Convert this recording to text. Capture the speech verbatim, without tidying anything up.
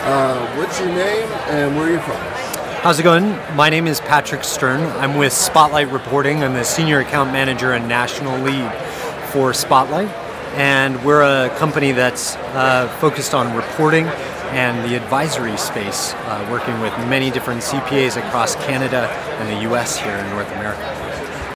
Uh, what's your name and where are you from? How's it going? My name is Patrick Stern. I'm with Spotlight Reporting. I'm the Senior Account Manager and National Lead for Spotlight. And we're a company that's uh, focused on reporting and the advisory space, uh, working with many different C P As across Canada and the U S here in North America.